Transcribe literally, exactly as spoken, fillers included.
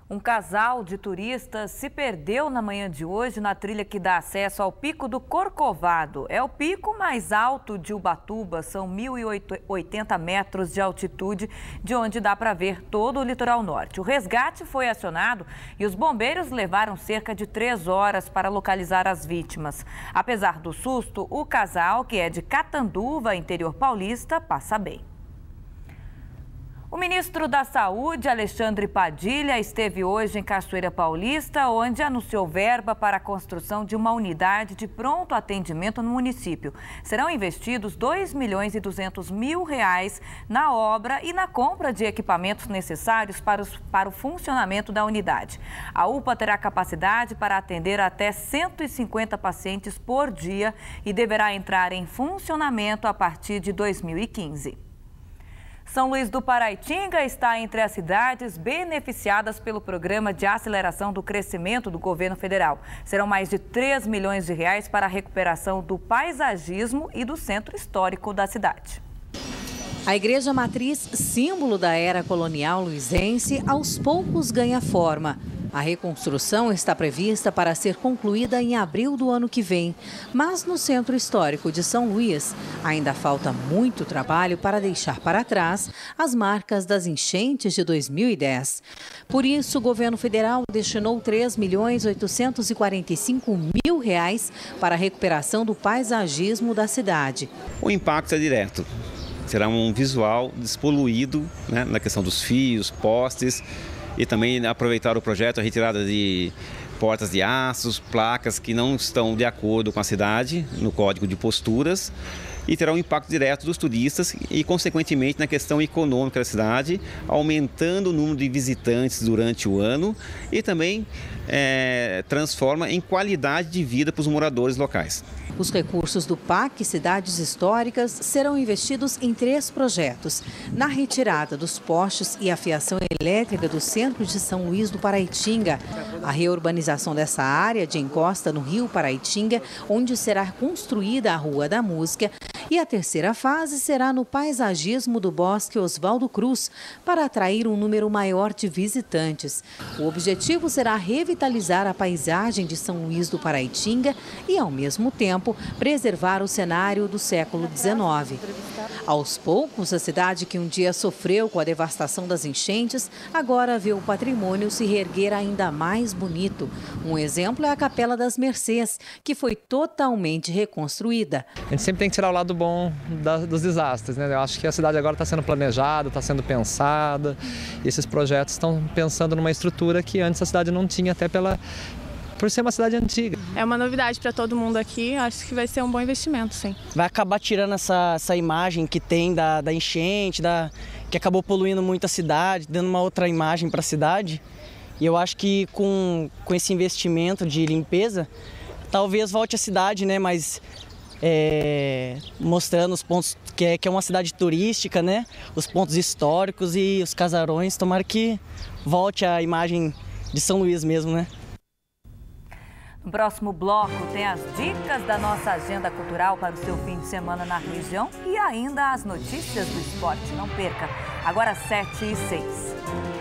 Um casal de turistas se perdeu na manhã de hoje na trilha que dá acesso ao Pico do Corcovado. É o pico mais alto de Ubatuba, são mil e oitenta metros de altitude, de onde dá para ver todo o litoral norte. O resgate foi acionado e os bombeiros levaram cerca de três horas para localizar as vítimas. Apesar do susto, o casal, que é de Catanduva, interior paulista, passa bem. O ministro da Saúde, Alexandre Padilha, esteve hoje em Cachoeira Paulista, onde anunciou verba para a construção de uma unidade de pronto atendimento no município. Serão investidos dois milhões e duzentos mil reais na obra e na compra de equipamentos necessários para, os, para o funcionamento da unidade. A U P A terá capacidade para atender até cento e cinquenta pacientes por dia e deverá entrar em funcionamento a partir de dois mil e quinze. São Luís do Paraitinga está entre as cidades beneficiadas pelo Programa de Aceleração do Crescimento do Governo Federal. Serão mais de três milhões de reais para a recuperação do paisagismo e do centro histórico da cidade. A Igreja Matriz, símbolo da era colonial luisense, aos poucos ganha forma. A reconstrução está prevista para ser concluída em abril do ano que vem. Mas no Centro Histórico de São Luís, ainda falta muito trabalho para deixar para trás as marcas das enchentes de dois mil e dez. Por isso, o governo federal destinou três milhões oitocentos e quarenta e cinco mil reais para a recuperação do paisagismo da cidade. O impacto é direto. Será um visual despoluído, né, na questão dos fios, postes, e também aproveitar o projeto, a retirada de portas de aços, placas que não estão de acordo com a cidade, no código de posturas, e terá um impacto direto dos turistas e, consequentemente, na questão econômica da cidade, aumentando o número de visitantes durante o ano e também é, transforma em qualidade de vida para os moradores locais. Os recursos do P A C Cidades Históricas serão investidos em três projetos. Na retirada dos postes e a fiação elétrica do centro de São Luís do Paraitinga, a reurbanização dessa área de encosta no Rio Paraitinga, onde será construída a Rua da Música, e a terceira fase será no paisagismo do Bosque Oswaldo Cruz, para atrair um número maior de visitantes. O objetivo será revitalizar a paisagem de São Luís do Paraitinga e, ao mesmo tempo, preservar o cenário do século dezenove. Aos poucos, a cidade que um dia sofreu com a devastação das enchentes, agora vê o patrimônio se reerguer ainda mais bonito. Um exemplo é a Capela das Mercês, que foi totalmente reconstruída. A gente sempre tem que tirar o lado bom da, dos desastres, né? Eu acho que a cidade agora está sendo planejada, está sendo pensada. E esses projetos estão pensando numa estrutura que antes a cidade não tinha, até pela... por ser uma cidade antiga. É uma novidade para todo mundo aqui, acho que vai ser um bom investimento, sim. Vai acabar tirando essa, essa imagem que tem da, da enchente, da, que acabou poluindo muito a cidade, dando uma outra imagem para a cidade. E eu acho que com, com esse investimento de limpeza, talvez volte a cidade, né, mas é, mostrando os pontos, que é, que é uma cidade turística, né, os pontos históricos e os casarões, tomara que volte a imagem de São Luís mesmo, né. No próximo bloco tem as dicas da nossa agenda cultural para o seu fim de semana na região e ainda as notícias do esporte. Não perca, agora sete e seis.